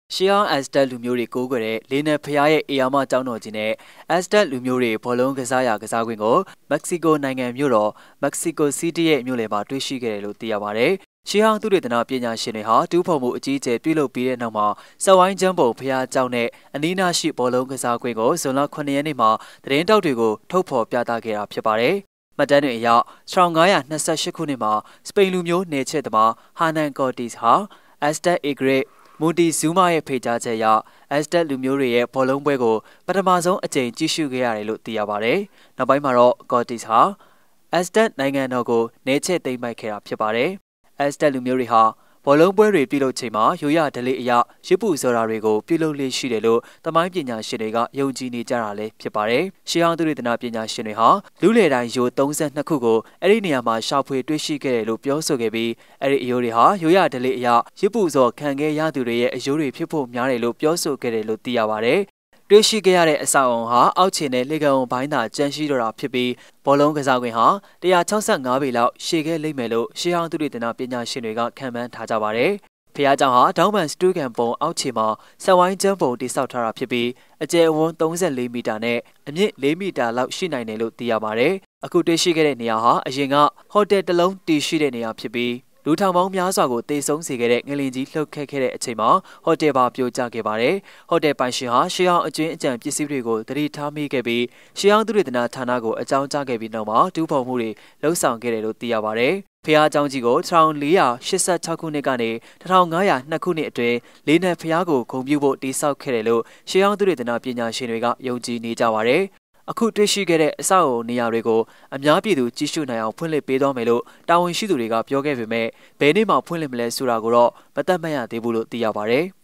ရှေးဟောင်းအက်စတက်လူမျိုးတွေကိုးကွယ်တဲ့လေနယ်ဖျားရဲ့အေယာမကျောင်းတော်ကြီးနဲ့အက်စတက်လူမျိုးတွေဘောလုံးကစားရာကစားကွင်းကိုမက္ကဆီကိုနိုင်ငံမြို့တော်မက္ကဆီကိုစီးတီးရဲ့မြို့လယ်မှာတွေ့ရှိခဲ့တယ်လို့သိရပါတယ်။ရှေးဟောင်းသုတေသနပညာရှင်တွေဟာတူးဖော်မှုအကြီးအကျယ်ပြုလုပ်ပြီးတဲ့နောက်မှာစက်ဝိုင်းကျန်းပုံဖျားကျောင်းနဲ့အနီးနားရှိဘောလုံးကစားကွင်းကိုဇွန်လ9ရက်နေ့မှာသတင်းတောက်တွေကိုထုတ်ဖော်ပြသခဲ့တာဖြစ်ပါတယ်။မှတ်တမ်းတွေအရ1528ခုနှစ်မှာစပိန်လူမျိုးနယ်ချဲ့သမားဟာနန်ကော်တီစ်ဟာအက်စတက်အေဂရစ်မူတီဇူးမာရဲ့ဖိတ်ကြားချက်အရအက်စတက်လူမျိုးတွေရဲ့ဘောလုံးပွဲကိုပထမဆုံးအကြိမ်ကြည့်ရှုခဲ့ရတယ်လို့သိရပါတယ်။နောက်ပိုင်းမှာတော့ကော်တီစ်ဟာအက်စတက်နိုင်ငံတော်ကိုနေချဲ့သိမ်းပိုက်ခဲ့တာဖြစ်ပါတယ်။အက်စတက်လူမျိုးတွေဟာဘောလုံးပွဲတွေပြုလုပ်ချိန်မှာရိုးရဓလေ့အရရစ်ပူစော်တာတွေကိုပြုလုပ်လေ့ရှိတယ်လို့သမိုင်းပညာရှင်တွေကယုံကြည်နေကြတာလည်းဖြစ်ပါတယ်။ရှေးဟောင်းသုတေသနပညာရှင်တွေဟာလူလေတိုင်းရိုး32ခုကိုအဲ့ဒီနေရာမှာရှာဖွေတွေ့ရှိခဲ့တယ်လို့ပြောဆိုခဲ့ပြီးအဲ့ဒီအယိုးတွေဟာရိုးရဓလေ့အရရစ်ပူစော်ခံခဲ့ရသူတွေရဲ့အယိုးတွေဖြစ်ဖို့များတယ်လို့ပြောဆိုခဲ့တယ်လို့သိရပါတယ်။တွေ့ရှိခဲ့ရတဲ့အဆောက်အုံဟာအောက်ခြေနဲ့လေကောင်ဘိုင်းသာကျန်းရှိတော့တာဖြစ်ပြီးဘောလုံးကစားကွင်းဟာ165ပေလောက်ရှည်ခဲ့လိမ့်မယ်လို့ရှေးဟောင်းသုတေသနပညာရှင်တွေကခန့်မှန်းထားကြပါတယ်။ဖျားเจ้าဟာဒေါင်းပန်စတူးကန်ပုံအောက်ခြေမှာဆက်ဝိုင်းကျန်းပုံတိစောက်ထားတာဖြစ်ပြီးအကျယ်အဝန်း34မီတာနဲ့အမြင့်4မီတာလောက်ရှိနိုင်တယ်လို့သိရပါတယ်။အခုတွေ့ရှိခဲ့တဲ့နေရာဟာအရင်ကဟိုတယ်တစ်လုံးတည်ရှိတဲ့နေရာဖြစ်ပြီးလူထောင်ပေါင်းများစွာကိုတေဆုံးစေခဲ့တဲ့ငလင်ကြီးလှုပ်ခတ်ခဲ့တဲ့အချိန်မှာဟိုတယ်ပါပြိုကျခဲ့ပါတယ်။ဟိုတယ်ပိုင်ရှင်ဟာရှေးဟောင်းအကျဉ်းအကြံပစ္စည်းတွေကိုတတိထားမိခဲ့ပြီးရှေးဟောင်းသုတေသနဌာနကိုအကြောင်းကြားခဲ့ပြီးနောက်မှာတူးဖော်မှုတွေလှုပ်ဆောင်ခဲ့တယ်လို့သိရပါတယ်။ဖျားเจ้าကြီးကို1486ခုနှစ်ကနေ1502ခုနှစ်အတွင်းလေးနက်ဖျားကိုဂုဏ်ပြုဖို့တည်ဆောက်ခဲ့တယ်လို့ရှေးဟောင်းသုတေသနပညာရှင်တွေကယုံကြည်နေကြပါတယ်။အခုတွေ့ရှိခဲ့တဲ့အဆောက်အအုံနေရာတွေကိုအများပြည်သူကြည့်ရှုနိုင်အောင်ဖွင့်လှစ်ပေးသွားမယ်လို့တာဝန်ရှိသူတွေကပြောခဲ့ပေမဲ့ဘယ်နေ့မှဖွင့်လှစ်မလဲဆိုတာကိုတော့မသတ်မှတ်ရသေးဘူးလို့သိရပါတယ်။